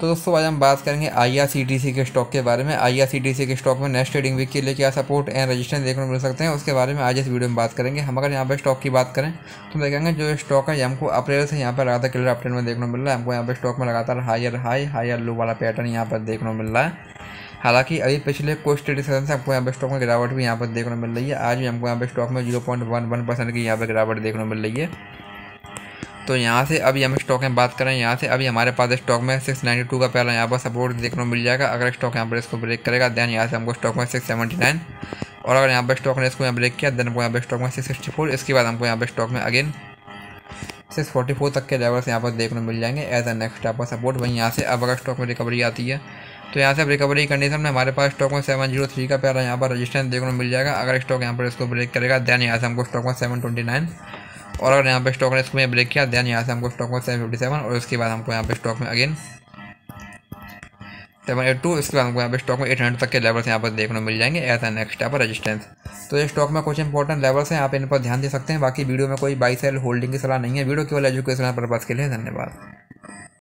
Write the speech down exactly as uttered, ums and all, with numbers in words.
तो दोस्तों आज हम बात करेंगे आईआरसीटीसी के स्टॉक के बारे में। आईआरसीटीसी के स्टॉक में नेक्स्ट ट्रेडिंग वीक के लिए क्या सपोर्ट एंड रेजिस्टेंस देखने को मिल सकते हैं, उसके बारे में आज इस वीडियो में बात करेंगे। हम अगर यहाँ पे स्टॉक की बात करें तो देखेंगे जो स्टॉक है हमको अप्रैल से यहाँ पर लगातार क्लियर अपट्रेंड में देखने को मिल रहा है। हमको यहाँ पर स्टॉक में लगातार हायर हाई हायर लो वाला पैटर्न यहाँ पर देखने को मिल रहा है। हालांकि अभी पिछले कुछ ट्रेडिंग सेशन से हमको यहाँ पे स्टॉक में गिरावट भी यहाँ पर देखने को मिल रही है। आज भी हमको यहाँ पे स्टॉक में zero point one one percent की यहाँ पर गिरावट देखने को मिल रही है। तो यहाँ से अभी हम स्टॉक में बात करें, यहाँ से अभी हमारे पास स्टॉक में सिक्स नाइन्टी टू का पहला यहाँ पर सपोर्ट देखने को मिल जाएगा। अगर स्टॉक यहाँ पर इसको ब्रेक करेगा देन यहाँ से हमको स्टॉक में सिक्स सेवेंटी नाइन, और अगर यहाँ पर स्टॉक ने इसको यहाँ ब्रेक किया देन हमको यहाँ पर स्टॉक में सिक्स सिक्सटी फोर, इसके बाद हमको यहाँ पर स्टॉक में अगेन सिक्स फोर्टी फोर तक के लेवल्स यहाँ पर देखने को मिल जाएंगे as a next type of support. वहीं यहाँ से अब अगर स्टॉक में रिकवरी आती है तो यहाँ से रिकवरी कंडीशन में हमारे पास स्टॉक में सेवन जीरो थ्री का पहला यहाँ पर रेजिस्टेंस देखने को मिल जाएगा। अगर स्टॉक यहाँ पर इसको ब्रेक करेगा देन यहाँ से हमको स्टॉक में सेवन ट्वेंटी नाइन, और अगर यहाँ पे स्टॉक ने इसको में ब्रेक किया देन यहाँ से हमको स्टॉक में सेवन फिफ्टी सेवन, और उसके बाद हमको यहाँ पे स्टॉक में अगेन सेवन एट टू, इसके बाद हमको यहाँ पे स्टॉक में एट हंड्रेड तक के लेवल्स यहाँ पर देखने को मिल जाएंगे as a next type of resistance. तो ये स्टॉक में कुछ इंपॉर्टेंट लेवल्स हैं, आप इन पर ध्यान दे सकते हैं। बाकी वीडियो में कोई बाई सेल होल्डिंग की सलाह नहीं है, वीडियो केवल एजुकेशनल पर्पज़ के लिए। धन्यवाद।